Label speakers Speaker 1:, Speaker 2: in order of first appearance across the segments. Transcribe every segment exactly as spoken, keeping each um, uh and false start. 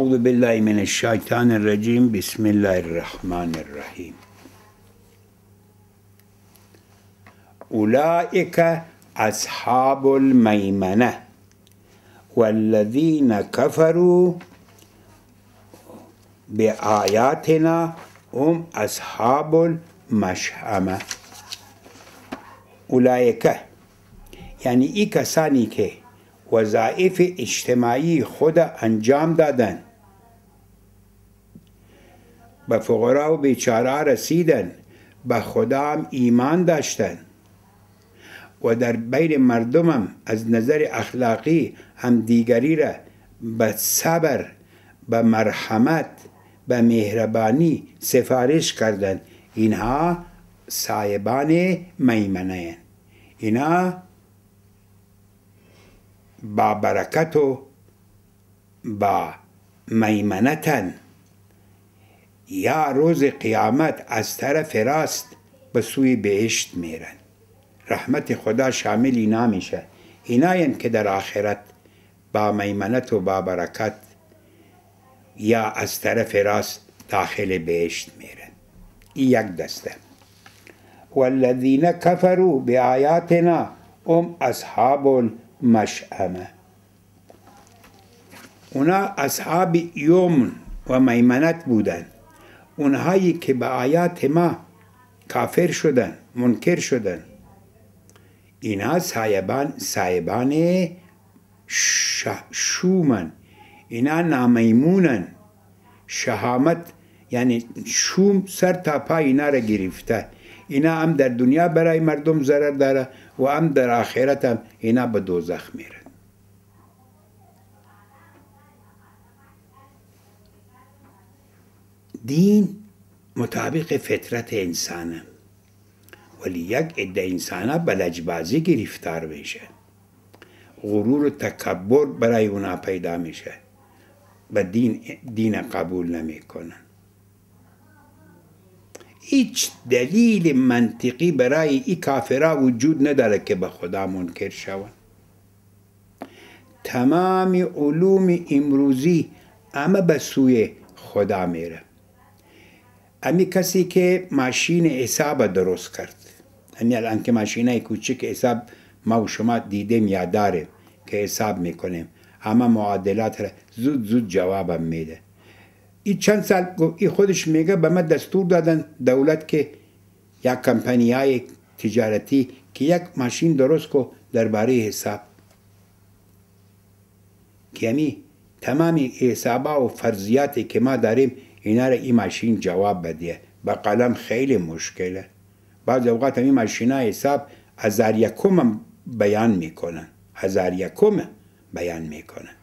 Speaker 1: اعوذ بالله من الشیطان الرجیم. بسم الله الرحمن الرحیم. اولئک اصحاب المیمنه والذین کفروا بآیاتنا هم اصحاب المشأمه. اولئک یعنی ای کسانی که وظایف اجتماعی خود انجام دادن، به فقرا و بیچاره رسیدن، به خدا هم ایمان داشتن و در بین مردمم از نظر اخلاقی هم دیگری را به صبر، به مرحمت، به مهربانی سفارش کردن، اینها صاحبان میمنه هستند. اینا با برکت و با میمنتن، یا روز قیامت از طرف راست به سوی بهشت میرن. رحمت خدا شامل اینا میشه. ایناین که در آخرت با میمنت و با برکت یا از طرف راست داخل بهشت میرن. این یک دسته. والذین کفروا بآیاتنا هم اصحاب المشأمه. اونا اصحاب یمن و میمنت بودن. اونهایی که به آیات ما کافر شدن، منکر شدن، اینا صاحبان صاحبان شومن. اینا نامیمونن. شهامت یعنی شوم سر تا پای اینا را گرفته. اینا هم در دنیا برای مردم ضرر داره و هم در آخرت هم اینا به دوزخ میرن. دین مطابق فطرت انسانه، ولی یک عده انسانه به لجبازی گرفتار میشه. غرور و تکبر برای اونا پیدا میشه. به دین دین قبول نمیکنن. هیچ دلیل منطقی برای این کافرها وجود نداره که به خدا منکر شوند. تمام علوم امروزی اما به سوی خدا میره. امی کسی که ماشین حساب درست کرد، یعنی الان که ماشینای کوچک حساب ما و شما دیدیم یا داریم که حساب میکنیم، اما معادلات را زود زود جوابم میده. این چند سال این خودش میگه به من دستور دادن دولت که یک کمپانی های تجارتی که یک ماشین درست کو درباره حساب، که همی تمام حسابا و فرضیاتی که ما داریم اینا را این ماشین جواب بده. با قلم خیلی مشکله. بعض اوقات این ماشین های حساب هزار یکم بیان میکنن. هزار یکم بیان میکنن.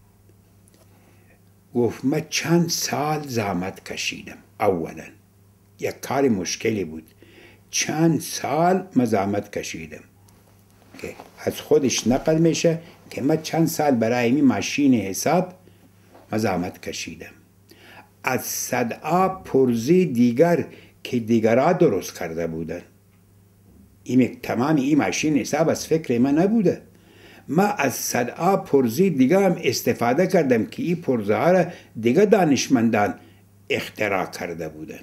Speaker 1: گفت من چند سال زحمت کشیدم. اولا یک کار مشکلی بود. چند سال من زحمت کشیدم که از خودش نقل میشه که من چند سال برای این ماشین حساب من زحمت کشیدم. از صدها پرزی دیگر که دیگرها درست کرده بودن. این تمام این ماشین حساب از فکر من نبوده. ما از صدها پرزی دیگه هم استفاده کردم که این پرزه ها را دیگه دانشمندان اختراع کرده بودن.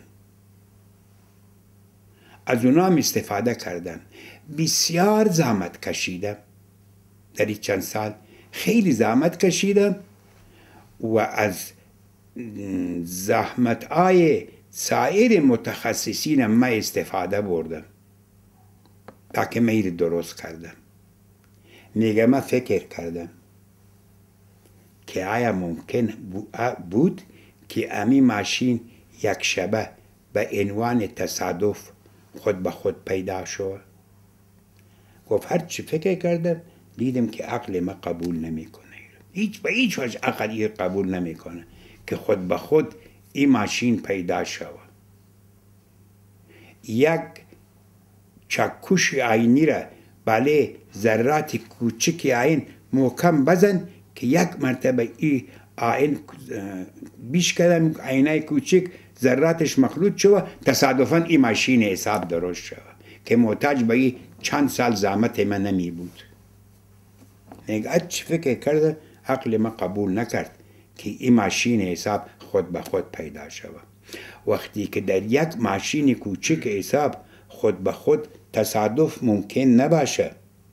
Speaker 1: از اونا هم استفاده کردم. بسیار زحمت کشیدم. در این چند سال خیلی زحمت کشیدم و از زحمت های سایر متخصصین ما استفاده بردم تا که میری درست کردم. میگه من فکر کردم که آیا ممکن بود که امی ماشین یک شبه به عنوان تصادف خود به خود پیدا شد. گفت هر چی فکر کردم دیدم که عقل ما قبول نمیکنه. هیچ به هیچ وجه عقل قبول نمیکنه که خود به خود این ماشین پیدا شود. یک چکش عینی را بله ذرات کوچکی عین محکم بزن که یک مرتبه این عین بیش کردن عینای کوچک ذراتش مخلوط شود، تصادفاً این ماشین حساب درست شود که محتاج به این چند سال زحمت من نمی بود. نگه چی فکر کرده عقل ما قبول نکرد که این ماشین حساب خود به خود پیدا شود. وقتی که در یک ماشین کوچک حساب خود به خود تصادف ممکن نباشه،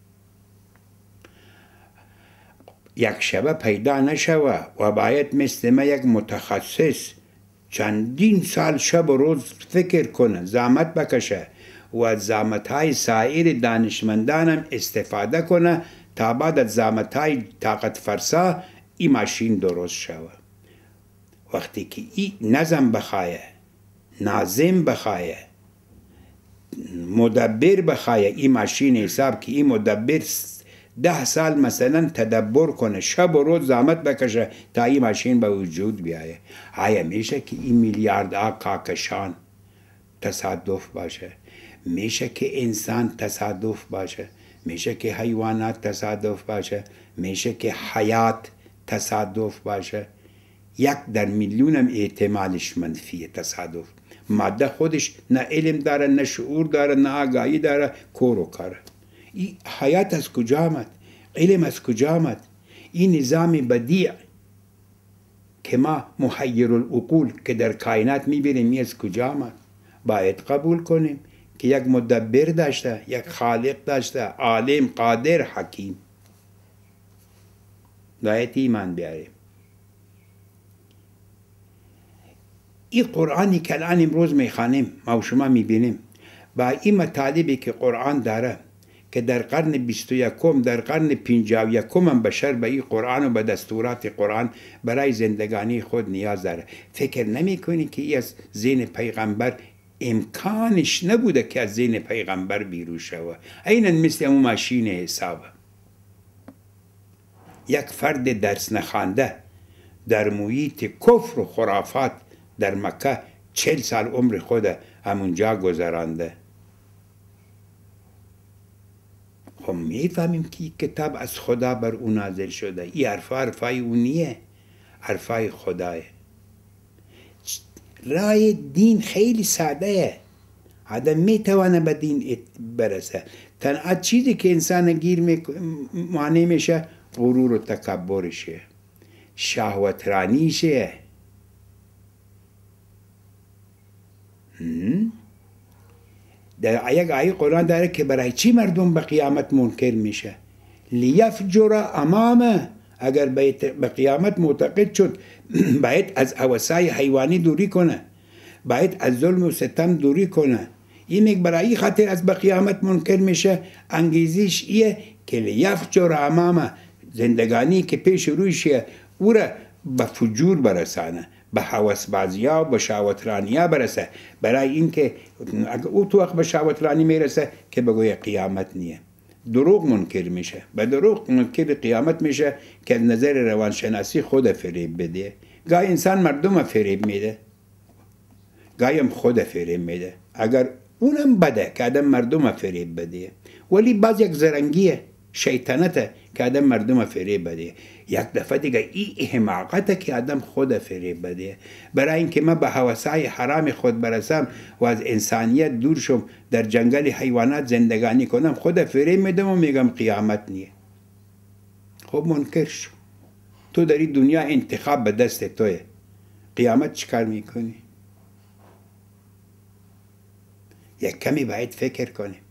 Speaker 1: یک شبه پیدا نشوه و باید مثل ما یک متخصص چندین سال شب و روز فکر کنه، زحمت بکشه و از زحمتهای سایر دانشمندانم استفاده کنه تا بعد از زحمتهای طاقت فرسا این ماشین درست شوه. وقتی که این نظم بخواه، ناظم بخواه، مدبر بخواه این ماشین حساب، که این مدبر ده سال مثلا تدبر کنه، شب و روز زحمت بکشه تا این ماشین به وجود بیایه، آیا میشه که این میلیاردها کاکشان تصادف باشه؟ میشه که انسان تصادف باشه؟ میشه که حیوانات تصادف باشه؟ میشه که حیات تصادف باشه؟ یک در میلیونم احتمالش منفیه تصادف. ماده خودش نه علم داره، نه شعور داره، نه آگاهی داره، کور و کاره. این حیات از کجا آمد؟ علم از کجا آمد؟ این نظام بدیع که ما محیر العقول که در کائنات میبینیم این از کجا آمد؟ باید قبول کنیم که یک مدبر داشته، یک خالق داشته، عالم، قادر، حکیم. باید ایمان بیاریم. این قرآنی که الان امروز میخوانیم ما و شما میبینیم، با این مطالبی که قرآن داره که در قرن بیست و یکم، در قرن پنجاه و یکم هم بشر به این قرآن و به دستورات قرآن برای زندگانی خود نیاز داره. فکر نمی کنی که این از ذهن پیغمبر امکانش نبوده که از ذهن پیغمبر بیرون شود؟ عیناً مثل اون ماشین حساب. یک فرد درس نخوانده در محیط کفر و خرافات در مکه چل سال عمر خود همونجا گذرانده. خب میفهمیم که این کتاب از خدا بر او نازل شده. این حرفا حرفای او نیه، حرفای خدایه. رای دین خیلی ساده، آدم میتوانه به دین برسه. تنها چیزی که انسان گیر مانع میشه غرور و تکبرشه، شهوترانیشه. در یک آیه قرآن داره که برای چی مردم به قیامت منکر میشه؟ لیفجر امامه. اگر به قیامت معتقد شد باید از هوسای حیوانی دوری کنه، باید از ظلم و ستم دوری کنه. این میگه برای خاطر از به قیامت منکر میشه، انگیزیش ایه که لیفجر امامه، زندگانی که پیش رویشه او را به فجور برسانه، به هوس بازیا و به شهوترانیا برسه، برای اینکه او تو وقت به شهوترانی میرسه که بگوی قیامت نیه. دروغ منکر میشه، به دروغ منکر قیامت میشه که از نظر روانشناسی خود فریب بده. گاهی انسان مردم فریب میده، گاهی هم خود فریب میده. اگر اونم بده که آدم مردم فریب بده، ولی باز یک زرنگیه، شیطنته که آدم مردم فریب بده. یک دفعه دیگه این حماقته که آدم خود فریب بده. برای اینکه من به هوسای حرام خود برسم و از انسانیت دور شم، در جنگل حیوانات زندگانی کنم، خود فریب میدم و میگم قیامت نیه. خب منکر شو. تو در این دنیا انتخاب به دست توه، قیامت چیکار میکنی؟ یک کمی باید فکر کنیم.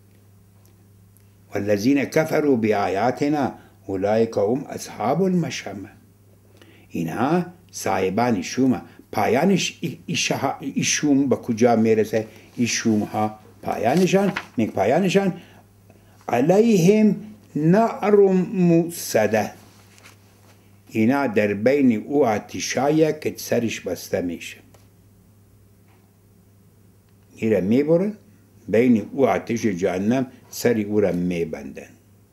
Speaker 1: والذین کفروا بآیاتنا اولئک هم اصحاب المشأمه. اینها صاحبان شوم. پایانش ای شوم به کجا میرسه؟ ای شوم ها پایانشان میگه پایانشان علیهم نار موصده. اینا در بین او آتشایه که سرش بسته میشه. ایره میبرن بین او آتش جهنم، سری او را میبندن.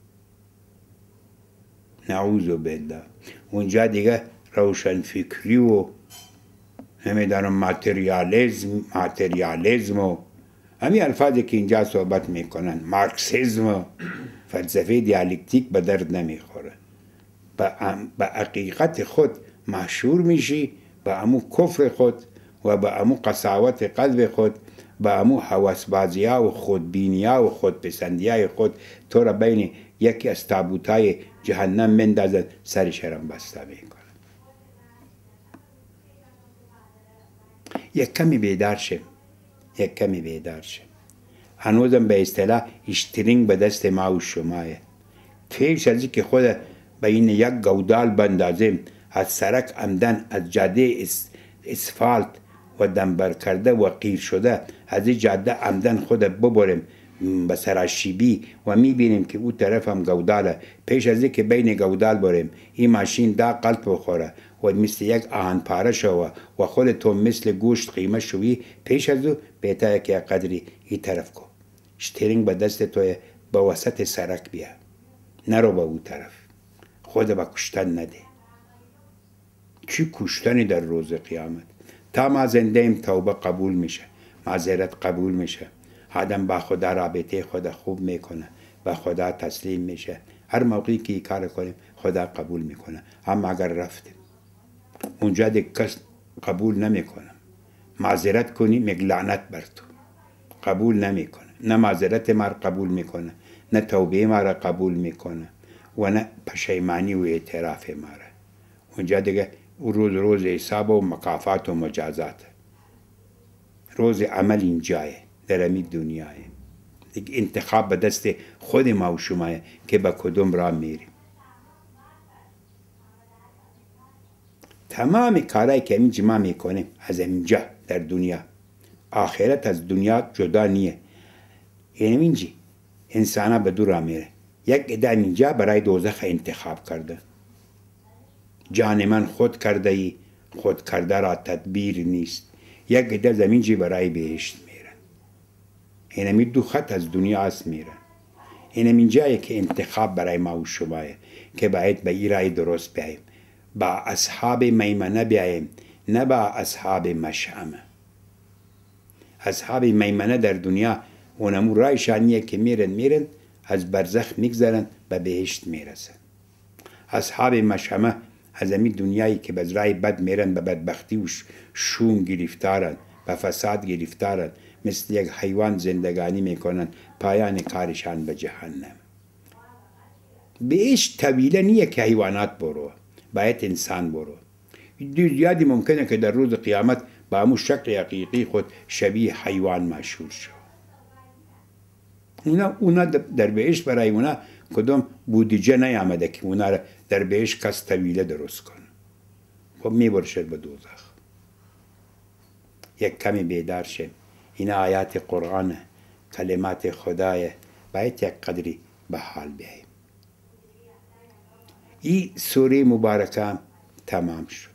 Speaker 1: نعوذ بالله. اونجا دیگه روشن فکری و نمیدانم ماتریالیزم ماتریالیزم و همین الفاظی که اینجا صحبت میکنن، مارکسیزم و فلسفه دیالکتیک به درد نمیخوره. به حقیقت خود محشور میشی، به امو کفر خود و به امو قساوت قلب خود، به امو حواسبازیا و خودبینیا و خودپسندیای خود تو را بین یکی از تابوتای جهنم مندازد، سر شرم بسته میکنه. یک کمی بیدار شیم، یک کمی بیدار شیم. هنوزم به اصطلاح اشترینگ به دست ما و شمایه. پیش از که خود به این یک گودال بندازیم از سرک عمدن از جاده اسفالت و دنبر کرده و قیر شده از این جاده عمدن خود ببریم به سراشیبی و میبینیم که او طرف هم گوداله. پیش از که بین گودال بریم این ماشین دا قلب بخوره و مثل یک آهن پاره شوه و خود تو مثل گوشت قیمه شوی، پیش از او بهتره که قدری این طرف کو. شترینگ به دست توی به وسط سرک بیا، نرو به او طرف، خود به کشتن نده. چی کشتنی در روز قیامت؟ تا ما زنده ایم توبه قبول میشه، معذرت قبول میشه، آدم با خدا رابطه خدا خوب میکنه، به خدا تسلیم میشه. هر موقعی که این کار کنیم خدا قبول میکنه. اما اگر رفتیم اونجا دیگه کس قبول نمیکنه، معذرت کنی میگ لعنت بر تو، قبول نمیکنه. نه معذرت ما قبول میکنه، نه توبه ما را قبول میکنه و نه پشیمانی و اعتراف ما را. اونجا دیگه روز روز حساب و مکافات و مجازات. روز عمل اینجایه، در امی دنیایه. دیگه انتخاب به دست خود ما و شمایه که به کدوم راه میریم. تمام کارهایی که اینجا ما میکنیم از اینجا در دنیا، آخرت از دنیا جدا نیه. یعنی اینجا انسان ها به دو راه میره. یک عده اینجا برای دوزخ انتخاب کرده. جان من خود کرده ای، خود کرده را تدبیر نیست. یک عده زمینجی برای بهشت میرن. اینمی دو خط از دنیا از میرن. اینم اینجایی که انتخاب برای ما و شمایه که باید به این رای درست بیاییم، با اصحاب میمنه بیاییم، نه با اصحاب مشعمه. اصحاب میمنه در دنیا اونمو رای شانیه که میرن میرن از برزخ میگذرن به بهشت میرسن. اصحاب مشعمه از امی دنیایی که به رای بد میرن به بدبختی و شوم گرفتارن، به فساد گرفتارن، مثل یک حیوان زندگانی میکنن، پایان کارشان به جهنم. بهشت طویله نیه که حیوانات برو، باید انسان برو. زیادی ممکنه که در روز قیامت با همون شکل حقیقی خود شبیه حیوان مشهور شو. اونا, اونا در بهشت برای اونا کدوم بودجه نیامده که اونا را در بهشت کس طویله درست کنه. خب میبرشد به دوزخ. یک کمی بیدار شیم. این آیات قرآن، کلمات خدای، باید یک قدری به حال بیاییم. این سوره مبارکه تمام شد.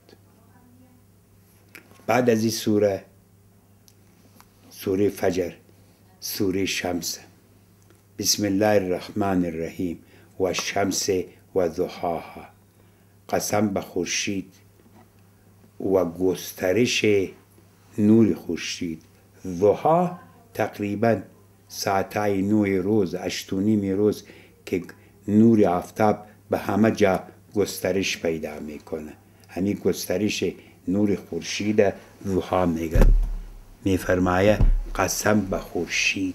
Speaker 1: بعد از این سوره سوره فجر، سوره شمس. بسم الله الرحمن الرحیم و الشمس و ضحاها. قسم به خورشید و گسترش نور خورشید. ضحا تقریبا ساعتای نوی روز، هشت و نیم روز که نور آفتاب به همه جا گسترش پیدا میکنه. همین گسترش نور خورشید ضحا میگن. میفرمایه قسم به خورشید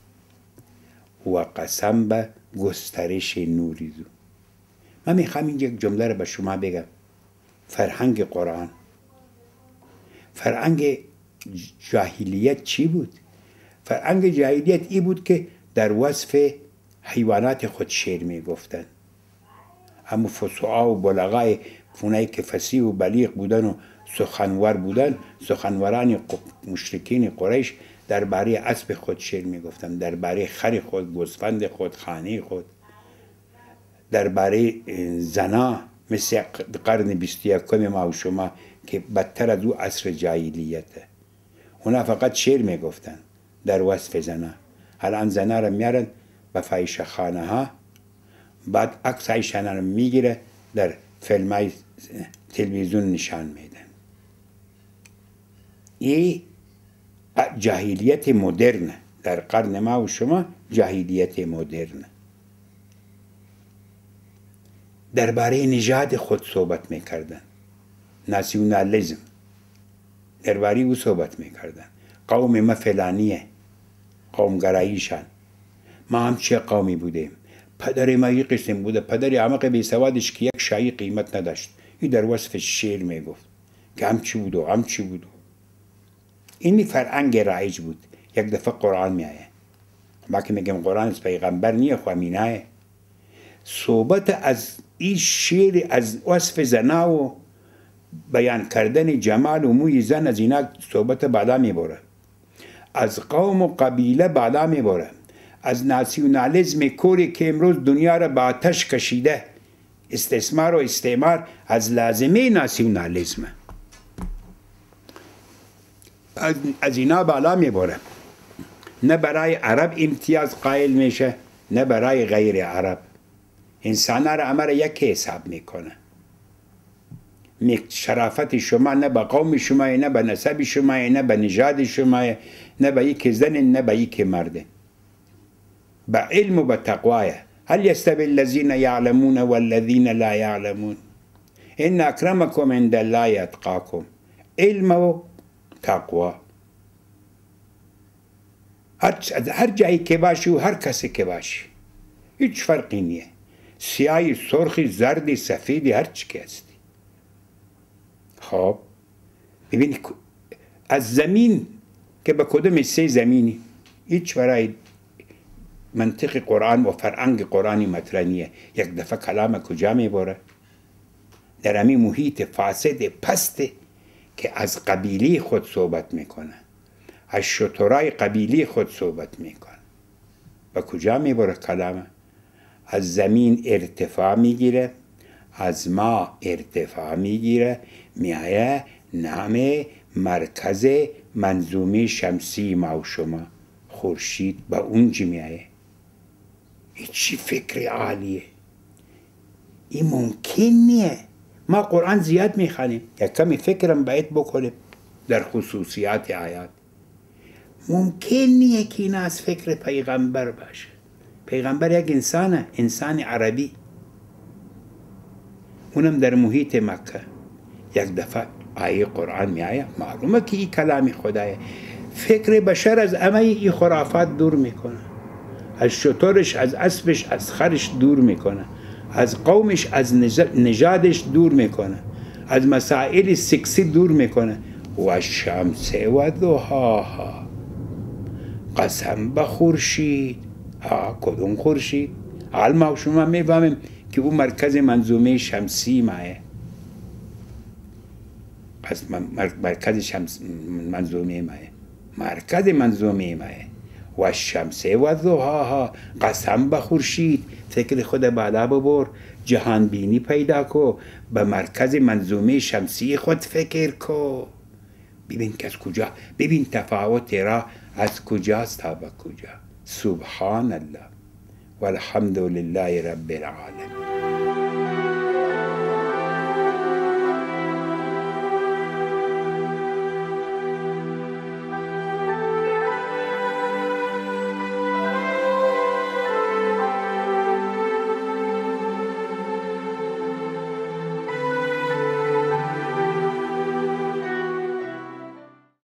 Speaker 1: و قسم به گسترش نوری زو. من میخوام اینجا یک جمله رو به شما بگم. فرهنگ قرآن، فرهنگ جاهلیت چی بود؟ فرهنگ جاهلیت ای بود که در وصف حیوانات خود شعر میگفتن. اما فصحا و بلغای فونایی که فصیح و بلیغ بودن و سخنور بودن، سخنوران مشرکین قریش درباره اسب خود شعر میگفتن، درباره خر خود، گوسفند خود، خانه خود، درباره زنا مثل قرن بیست و یکم ما و شما که بدتر از او عصر جاهلیته. اونا فقط شعر میگفتن در وصف زنا. الان زنا را میارن به فاحشه خانه ها، بعد عکس ایشان را میگیره در فیلم های تلویزیون نشان میدن. این جاهلیت مدرن در قرن ما و شما، جاهلیت مدرن. درباره نژاد خود صحبت میکردن، ناسیونالیسم، درباره او صحبت میکردن. قوم ما فلانیه، قومگراییشان. ما هم چه قومی بودیم؟ پدر ما یک قسم بوده، پدر احمق بی سوادش که یک شایی قیمت نداشت. این در وصف شعر میگفت که هم چی بودو هم چی بودو. اینی فرهنگ رایج بود. یک دفعه قرآن میایه، ما که میگم قرآن از پیغمبر نیه، خو امینه صحبت از این شعر از وصف زنا و بیان کردن جمال و موی زن، از اینا صحبت بالا میبره، از قوم و قبیله بالا میبره، از ناسیونالیزم کوری که امروز دنیا را به آتش کشیده، استثمار و استعمار، از لازمه ناسیونالیزم، از, از اینا بالا میبره. نه برای عرب امتیاز قائل میشه، نه برای غیر عرب. انسان را امر یک حساب میکنه. شرافت شما نه به قوم شما، نه به نسب شما، نه به نژاد شما، نه به یک زن، نه به یک مرد. به علم و به تقوای. هل یستوی الذین یعلمون والذین لا یعلمون؟ ان اکرمکم عند الله اتقاکم. علم و تقوا. هر جایی که باشی و هر کسی که باشی هیچ فرقی نیه، سیاهی، سرخی، زردی، سفیدی، هر چی که هستی. خب ببین از زمین که به کدوم سه زمینی، هیچ برای منطق قرآن و فرهنگ قرآنی مطرح نیه. یک دفعه کلام کجا میبره؟ در همین محیط فاسد پسته که از قبیله خود صحبت میکنه، از شترای قبیله خود صحبت میکنه. و کجا میبره کلامه؟ از زمین ارتفاع میگیره، از ما ارتفاع میگیره، میایه نام مرکز منظومه شمسی ما و شما خورشید به اونجا میایه. این چی فکر عالیه؟ این ممکن نیه. ما قرآن زیاد میخوانیم، یک کمی فکرم باید بکنیم در خصوصیات آیات. ممکن نیه که این از فکر پیغمبر باشه. پیغمبر یک انسانه، انسان عربی، اونم در محیط مکه. یک دفعه آیه قرآن می آیه، معلومه که این کلام خدایه. فکر بشر از همه این خرافات دور میکنه، از شترش، از اسبش، از خرش دور میکنه، از قومش، از نژادش دور میکنه، از مسائل سکسی دور میکنه. و الشمس و ضحاها، قسم به خورشید. ها کدوم خورشید؟ حال ما شما میفهمیم که اون مرکز منظومه شمسی مایه، پس مرکز شمس منظومه مایه، مرکز منظومه مایه. و الشمس و ضحاها، قسم به خورشید. فکر خود بالا ببر، جهان بینی پیدا کو، به مرکز منظومه شمسی خود فکر کو. ببین که از کجا، ببین تفاوت را از کجاست تا به کجا. سبحان الله والحمد لله رب العالمین.